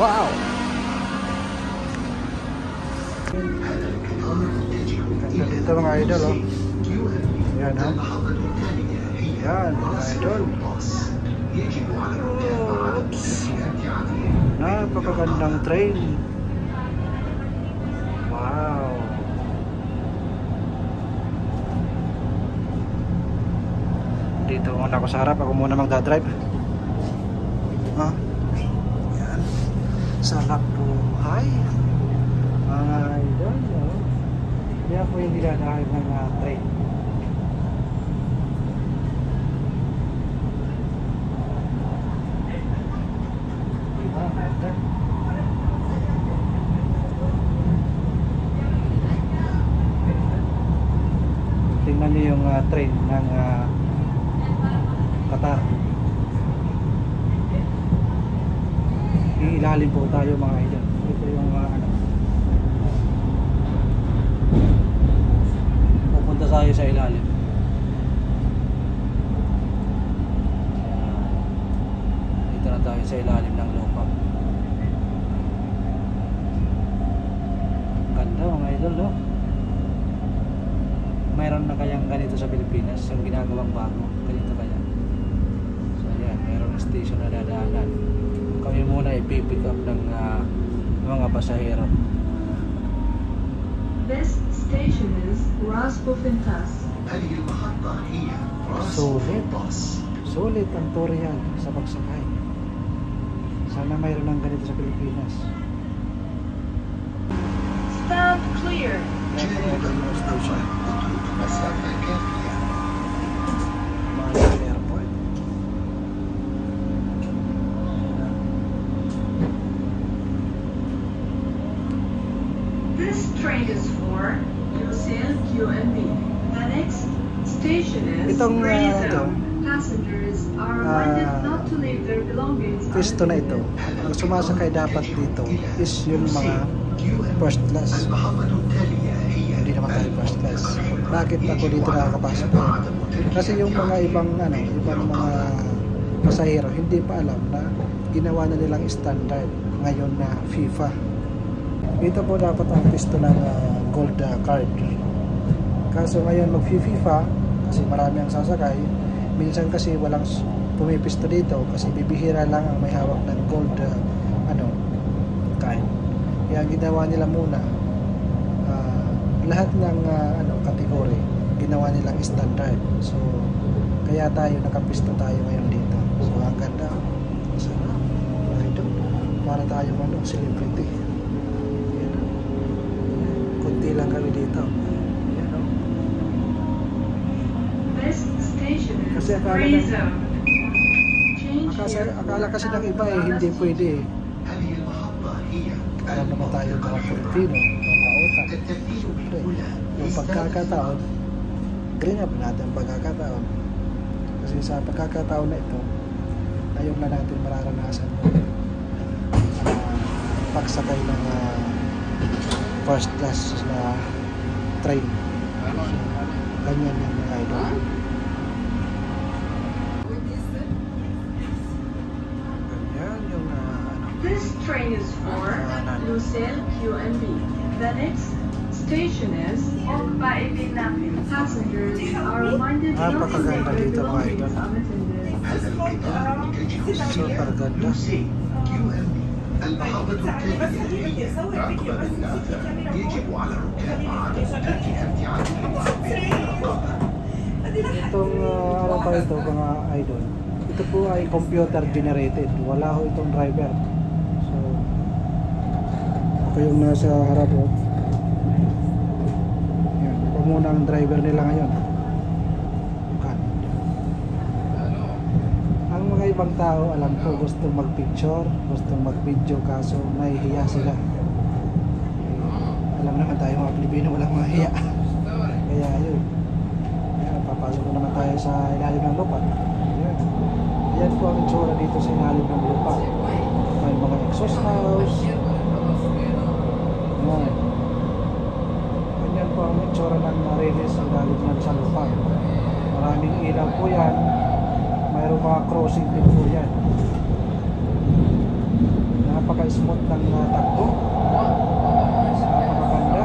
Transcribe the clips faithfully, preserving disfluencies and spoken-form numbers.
Wow! Ganda dito mga idol, oh. Yan, oh. Yan, mga idol. Oops. Napakagandang train. Wow. Dito muna ako sa harap. Ako muna magdadrive. Ah. Yan. Sarap buhay. Mga idol, oh. Kaya po yung dinadahil ng uh, train. Tingnan niyo yung uh, train ng uh, Qatar. Iilalim po tayo mga idol. Ito yung uh, ano, pupunta tayo sa ilalim. Dito na tayo sa ilalim ng lupa. Ganda mga idol, no? Mayroon na kayang ganito sa Pilipinas, yung ginagawang bago, ganito kaya. So ayan, mayroong station na dadaanan. Kami muna ipipick up ng uh, mga pasahero. This station is Ras Bufintas. Sulit. Sulit ang Torian sa pagsakay. Sana mayroon ng ganito sa Pilipinas. Stand clear. Station. Manila Airport. This train is for Lucille Q and B. The next station is Itong, uh, Grayson. ito, Passengers are reminded uh, not to leave their belongings. Pisto na ito. Ang sumasakay dapat dito is yung mga first class. Hindi naman tayo first class. Bakit ako dito nakakapasok? Kasi yung mga ibang ano, ibang mga pasahero hindi pa alam na ginawa na nilang standard ngayon na FIFA. Ito po dapat ang pisto ng uh, gold uh, card. Kaso ngayon mag-FIFA kasi marami ang sasakay. Minsan kasi walang pumipisto dito kasi bibihira lang ang may hawak ng gold uh, ano card. Kaya ginawa nila muna uh, lahat ng uh, ano kategory ginawa nilang standard. So kaya tayo nakapisto tayo ngayon dito. So ang ganda. Sarap. Ito para tayo ano celebrity. Yan. Kunti lang kami dito. Yan, oh. This station is Kasi akala Gray ng- Zone. Change Akala, here. akala kasi ng iba eh hindi pwede eh. Alam naman tayo mga Pilipino, mga otak. Siyempre, yung pagkakataon, green up natin ang pagkakataon. Kasi sa pagkakataon na ito, ngayon na natin mararanasan yung uh, pagsakay ng uh, first class na train. Ganyan yan mga idol. Ganyan yung uh, ano. This train is for Lucille Q and B. The next station is Ogba-Ibinapin. Passengers are reminded not to leave Napakaganda their dito mga belongings idol. unattended. Super ganda. المحطة التالية عقب النافع يجب على الركاب عدم ترك ارتعاد Itong uh, ano pa ito mga idol, ito po ay computer generated, wala ho itong driver. So ako yung nasa harap ho. Yan, ako muna ang driver nila ngayon. Kan. Ang mga ibang tao alam ko gustong mag-picture, gustong mag-video kaso nahihiya sila. Alam naman tayo mga Pilipino walang mahiya. Kaya yun. Papasok na naman tayo sa ilalim ng lupa. Yan. Yan po ang itsura dito sa ilalim ng lupa. May mga exhaust house. Yan. Ganyan po ang itsura ng release sa ilalim ng sa lupa. Maraming ilaw po yan. Mayroong mga crossing din po yan. napaka-smooth ng uh, takbo. Napakaganda.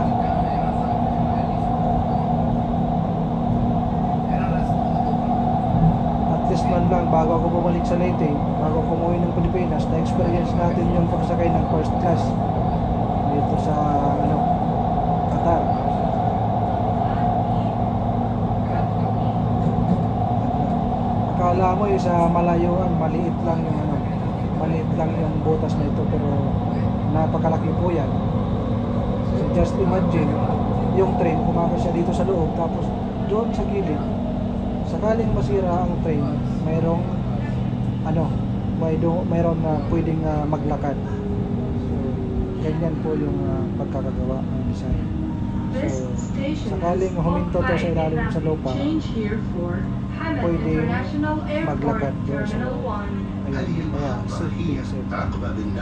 At least man lang, bago ako bumalik sa Leyte, bago ako umuwi ng Pilipinas, na-experience natin yung pagsakay ng first class dito sa ano, Qatar. Akala mo yung sa malayuan, maliit lang yung ano, maliit lang yung butas na ito, pero napakalaki po yan. So just imagine yung train, kumakasya siya dito sa loob, tapos doon sa gilid, sakaling masira ang train, mayroong ano, may do, mayroon na pwedeng uh, maglakad. So ganyan po yung uh, pagkakagawa ng design. So sakaling huminto to sa ilalim sa lupa, pwedeng maglakad doon sa loob. Ayun, kaya safety, safety.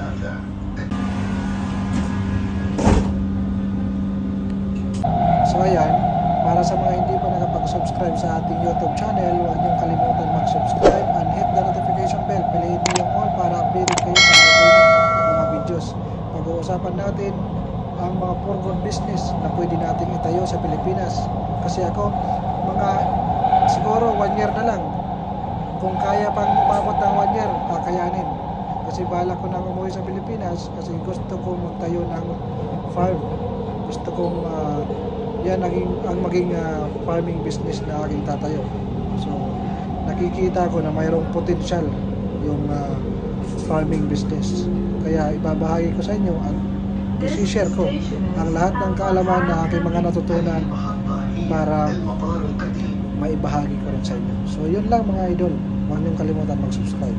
So ayan, para sa mga hindi pa nakapag-subscribe sa ating YouTube channel, huwag niyong kalimutan mag-subscribe and hit the notification bell. Piliin niyo yung all para updated kayo sa mga videos. Pag-uusapan natin ang mga for good business na pwede natin itayo sa Pilipinas. Kasi ako, mga siguro one year na lang. Kung kaya pang umabot ng one year, kakayanin. Kasi balak ko nang umuwi sa Pilipinas kasi gusto ko magtayo ng farm. Gusto kong uh, yan naging, ang maging uh, farming business na aking tatayo. So nakikita ko na mayroong potential yung uh, farming business. Kaya ibabahagi ko sa inyo at i-share ko ang lahat ng kaalaman na aking mga natutunan para maibahagi ko rin sa inyo. So yun lang mga idol, huwag niyong kalimutan mag-subscribe.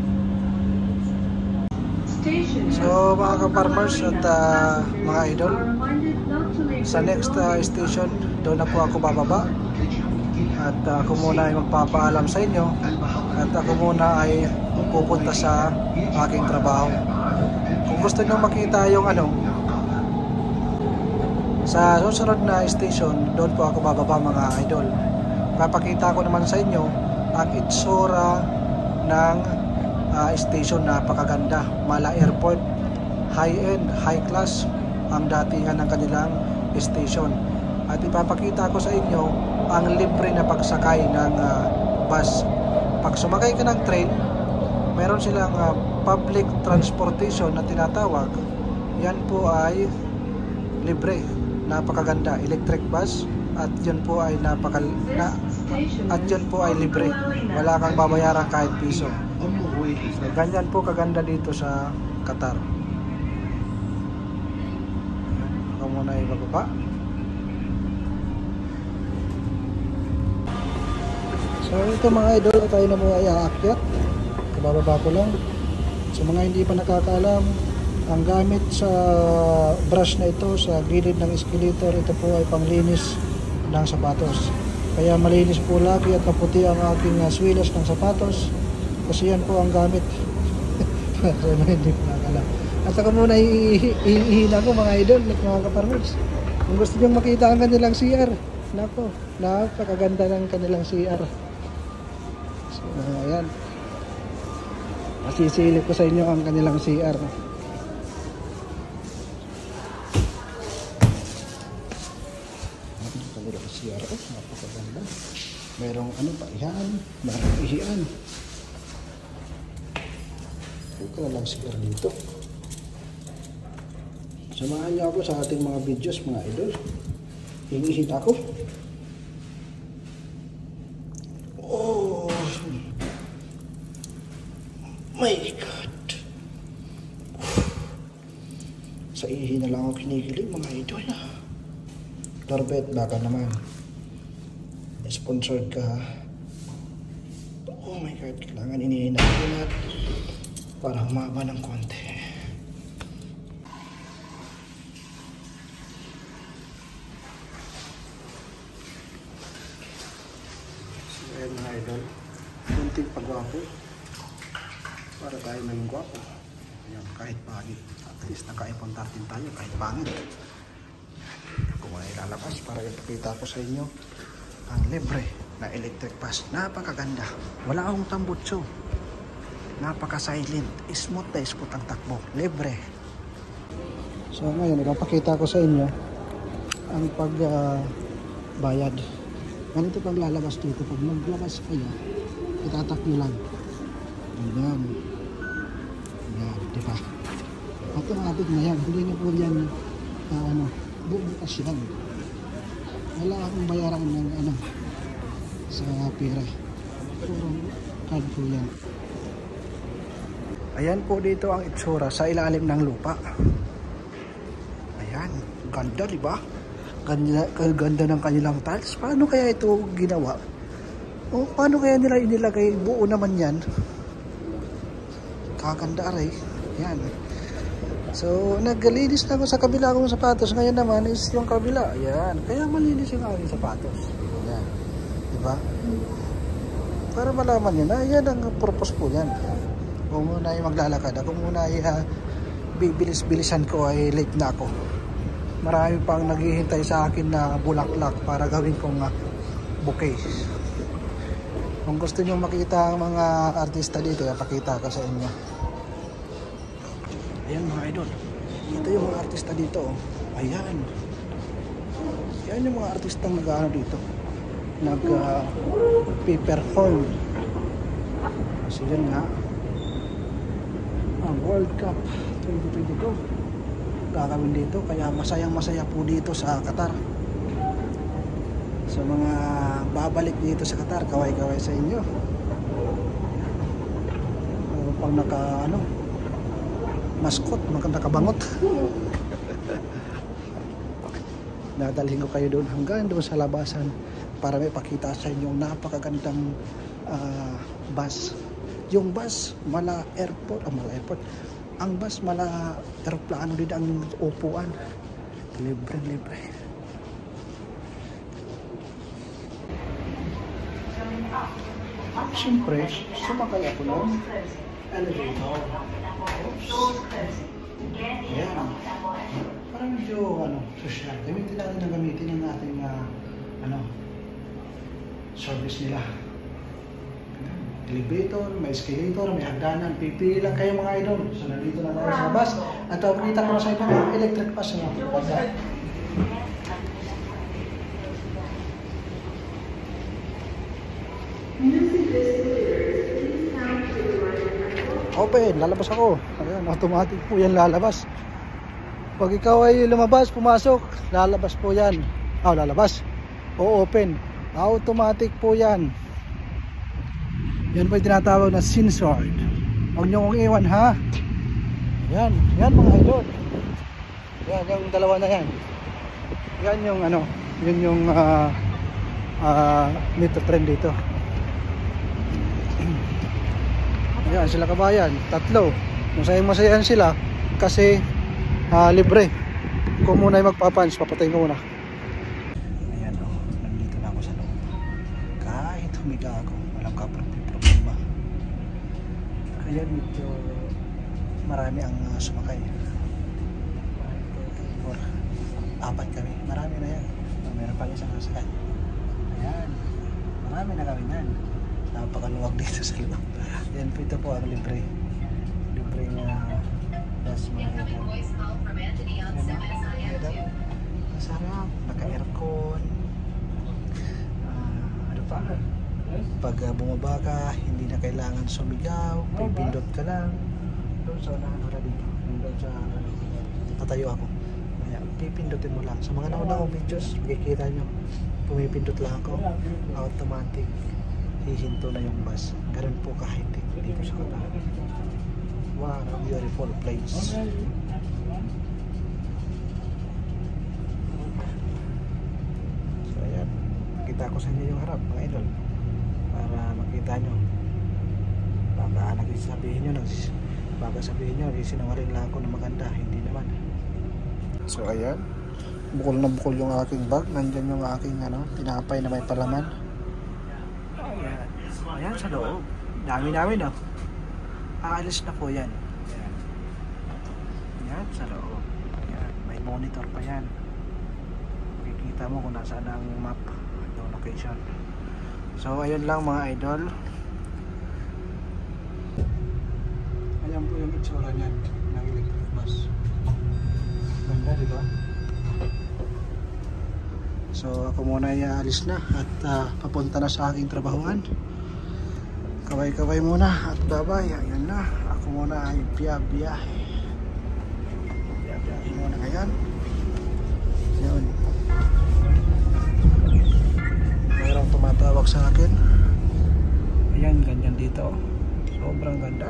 So mga ka-farmers at uh, mga idol, sa next uh, station doon na po ako bababa at uh, ako muna ay magpapaalam sa inyo at ako muna ay pupunta sa aking trabaho. Kung gusto nyo makita yung ano, sa susunod na station doon po ako bababa mga idol. Papakita ko naman sa inyo ang itsura ng uh, station. Napakaganda, Mala Airport, high-end, high class ang datingan ng kanilang station. At ipapakita ko sa inyo ang libre na pagsakay ng uh, bus. Pag sumakay ka ng train, meron silang uh, public transportation na tinatawag. Yan po ay libre, napakaganda, electric bus, at yun po ay napaka na, at yun po ay libre, wala kang babayaran kahit piso. So, ganyan po kaganda dito sa Qatar. Ako muna ay bababa. So ito mga idol, tayo na muna ay aakyat. Kabababa ko lang. Sa mga hindi pa nakakaalam, ang gamit sa brush na ito sa gilid ng escalator, ito po ay panglinis ng sapatos. Kaya malinis po lagi at maputi ang aking uh, swilas ng sapatos kasi yan po ang gamit. So hindi pa nakakaalam. At ako muna ihihina ko mga idol, mga ka-farmers. Kung gusto nyo makita ang kanilang C R, nako, napakaganda ng kanilang C R. So ayan, masisilip ko sa inyo ang kanilang C R. C R, oh, napakaganda. Merong ano pa, iyan, merong ihian. Ito na lang C R dito. Samahan niyo ako sa ating mga videos mga idol. Hingihin ako. Oh my God. Sa ihi na lang ako kinikilig mga idol. Torbet, baka naman sponsored ka. Oh my God, kailangan inihin natin at para humaba ng konti. So ayan mga idol, kunting pagwapo para tayo maging gwapo. Ayan, kahit pangit, at least naka-iPhone thirteen tayo kahit pangit. Ako muna ilalabas para ipakita ko sa inyo ang libre na electric bus. Napakaganda, wala akong tambutso, napaka silent, smooth na smooth ang takbo, libre, So ngayon, ipapakita ko sa inyo ang pag uh, bayad. Ganito pag lalabas dito. Pag maglabas kayo, itatak nyo lang. Ayan. Ayan, diba? Automatic na yan. Hindi na po yan uh, ano, bubukas yan. Wala akong bayaran ng ano sa pera. Puro card po yan. Ayan po dito ang itsura sa ilalim ng lupa. Ayan, ganda diba? Ganda, ganda ng kanilang tiles. Paano kaya ito ginawa? O paano kaya nila inilagay? Buo naman yan. Kaganda aray. Ayan. So, naglinis na ako sa kabila kong sapatos. Ngayon naman is yung kabila. Ayan. Kaya malinis yung aking sapatos. Ayan. Diba? Para malaman nyo na, yan ang purpose po yan. Kung muna ay maglalakad, ako muna ay uh, bibilis-bilisan ko ay late na ako. Marami pang naghihintay sa akin na bulaklak para gawin kong uh, bouquet. Kung gusto nyo makita ang mga artista dito, pakita ko sa inyo. Ayan mga idol. Ito yung mga artista dito. Ayan. Ayan yung mga artistang nag-ano dito. Nag uh, paperform. Kasi yun nga. Ang World Cup twenty twenty-two gagawin dito, kaya masayang masaya po dito sa Qatar. Sa mga babalik dito sa Qatar, kaway-kaway sa inyo. O, pag naka ano mascot, nakabangot. Dadalhin ko kayo doon hanggang doon sa labasan para may pakita sa inyo yung napakagandang uh, bus. Yung bus mala airport, ah, mala airport. Ang bus mala aeroplano din ang upuan. Libre, libre. Siyempre, sumakay ako ng elevator. Ayan. Parang medyo ano, social. Gamitin natin na gamitin ang ating uh, ano, service nila. Elevator, may escalator, may hagdanan. Pipili lang kayo mga idol. So nandito na tayo sa bus. At pakita ko na sa inyo ang electric bus na ganda. Open, lalabas ako. Ayan, automatic po yan lalabas. Pag ikaw ay lumabas, pumasok, lalabas po yan. Ah, oh, lalabas. O open. Automatic po yan. Yan po yung tinatawag na SINSWORD. Huwag nyo kong iwan ha. Yan, yan mga idol. Yan, yung dalawa na yan. Yan yung ano, yun yung uh, uh, metro train dito. Yan sila kabayan, tatlo. Masayang masayahan sila kasi uh, libre. Kung muna ay magpapans, papatayin ko muna. Ayan o, nandito na ako sa loob. Kahit humiga ako, walang kaproblema. Kaya medyo marami ang uh, sumakay. Or apat kami, marami na yan. Meron pa isang sasakay. Ayan, marami na kami yan. Napakaluwag dito sa loob. Yan po, ito po ang libre. Libre na bus mga ito. Ayan, masarap, naka-aircon. Uh, ano pa? Pag uh, bumaba ka, hindi na kailangan sumigaw, pipindot ka lang. Doon sa unahan na dito, doon sa tatayo ako. Kaya pipindutin mo lang. Sa mga naunang kong videos, makikita nyo, pumipindot lang ako, automatic hihinto na yung bus. Ganun po kahit dito sa Qatar. Wow, beautiful place. So ayan, makita ko sa inyo yung harap mga idol para makita nyo. Baka nagsasabihin nyo baka sabihin nyo sinungaling lang ako na maganda. Hindi naman. So ayan, bukol na bukol yung aking bag. Nandyan yung aking ano, tinapay na may palaman. Ayan, ayan sa loob. Dami namin no. Aalis na po yan. Ayan, ayan sa loob. Ayan, may monitor pa yan. Makikita mo kung nasaan ang map, yung location. So ayun lang mga idol. Ayan po yung itsura niyan ng electric bus. Ganda, di ba? So ako muna ay aalis na at uh, papunta na sa aking trabahuan. Kaway-kaway muna at babay. Ayan na. Ako muna ay biyahe-biyahe. Biyahe-biyahe muna ngayon. Yun. Mayroong tumatawag sa akin. Ayan, ganyan dito. Sobrang ganda.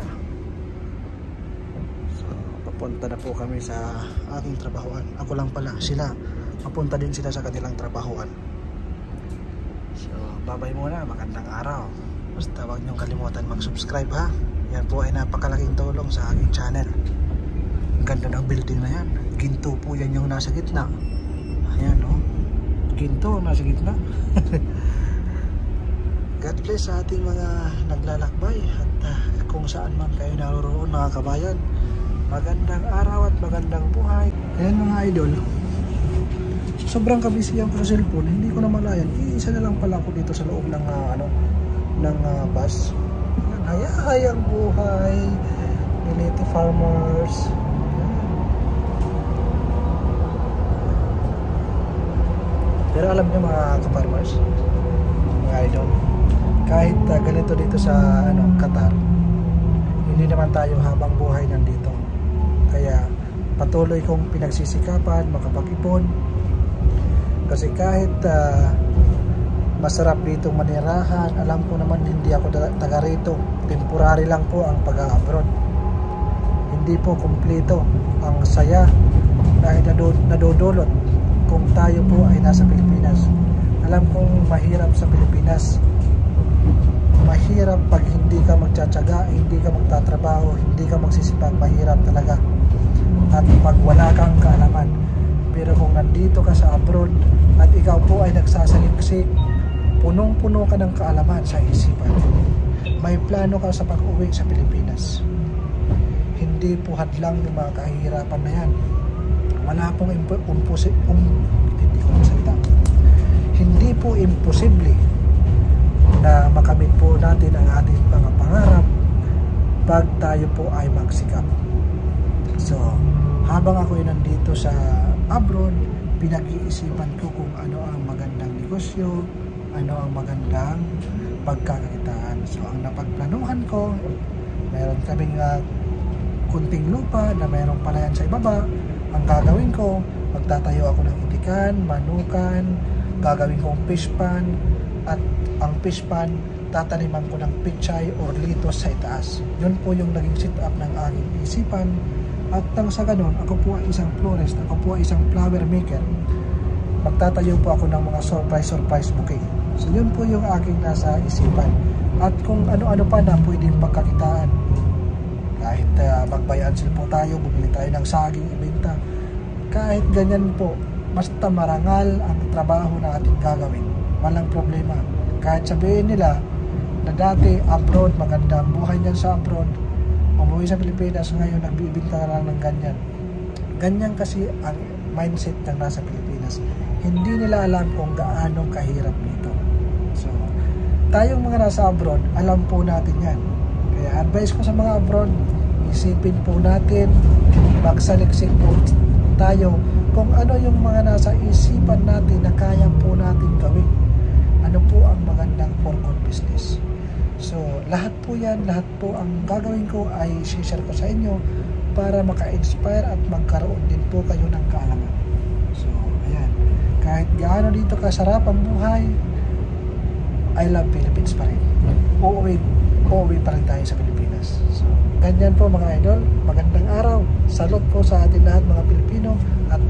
So papunta na po kami sa aking trabahuan. Ako lang pala, sila papunta din sila sa kanilang trabahuan. So babay muna, magandang araw. Basta huwag niyong kalimutan mag-subscribe ha. Yan po ay napakalaking tulong sa aking channel. Ang ganda ng building na yan. Ginto po yan yung nasa gitna. Ayan o, oh. Ginto nasa gitna. God bless sa ating mga naglalakbay at uh, kung saan man kayo naroroon mga kabayan. Magandang araw at magandang buhay. Ayan mga idol, sobrang kabisihan ko sa cellphone, hindi ko na malayan. Iisa na lang pala ako dito sa loob ng uh, ano ng uh, bus. Hayahayang buhay, Militi Farmers. Pero alam niyo mga ka-farmers, mga idol, kahit uh, ganito dito sa ano Qatar, hindi naman tayo habang buhay nandito. Kaya patuloy kong pinagsisikapan makapag-ipon. Kasi kahit uh, masarap dito manirahan, alam ko naman hindi ako taga rito. Temporary lang po ang pag-abroad. Hindi po kumpleto ang saya na nadodolot kung tayo po ay nasa Pilipinas. Alam kong mahirap sa Pilipinas. Mahirap pag hindi ka magtsatsaga, hindi ka magtatrabaho, hindi ka magsisipag, mahirap talaga. At pag wala kang kaalaman. Pero kung nandito ka sa abroad at ikaw po ay nagsasaliksik, punong-puno ka ng kaalaman sa isipan, may plano ka sa pag-uwi sa Pilipinas, hindi po hadlang yung mga kahihirapan na yan. Wala pong imposible, um, hindi ko magsalita, hindi po imposible na makamit po natin ang ating mga pangarap pag tayo po ay magsikap. So habang ako ay nandito sa abroad, pinag-iisipan ko kung ano ang magandang negosyo, ano ang magandang pagkakakitaan. So ang napagplanuhan ko, meron kaming uh, kunting lupa na mayroong palayan sa ibaba. Ang gagawin ko, magtatayo ako ng itikan, manukan, gagawin kong fish pan, at ang fish pan, tataniman ko ng pichay or litos sa itaas. Yun po yung naging sit up ng aking isipan. At nang sa ganun, ako po ay isang florist, ako po ay isang flower maker. Magtatayo po ako ng mga surprise-surprise bouquet. So yun po yung aking nasa isipan. At kung ano-ano pa na pwedeng pagkakitaan. Kahit uh, magbayansel po tayo, bumili tayo ng saging, ibenta. Kahit ganyan po, basta marangal ang trabaho na ating gagawin. Walang problema. Kahit sabihin nila na dati abroad, maganda ang buhay niyan sa abroad, umuwi sa Pilipinas, ngayon nagbibinta ka lang ng ganyan. Ganyan kasi ang mindset ng nasa Pilipinas. Hindi nila alam kung gaano kahirap dito. So, tayong mga nasa abroad, alam po natin yan. Kaya advice ko sa mga abroad, isipin po natin, magsaliksik po tayo kung ano yung mga nasa isipan natin na kaya po natin gawin. Ano po ang magandang for good business. So, lahat po yan, lahat po ang gagawin ko ay share ko sa inyo para maka-inspire at magkaroon din po kayo ng kaalaman. So, ayan. Kahit gaano dito kasarap ang buhay, I love Philippines pa rin. Uuwi, uuwi pa rin tayo sa Pilipinas. So, ganyan po mga idol. Magandang araw. Salute po sa atin lahat mga Pilipino at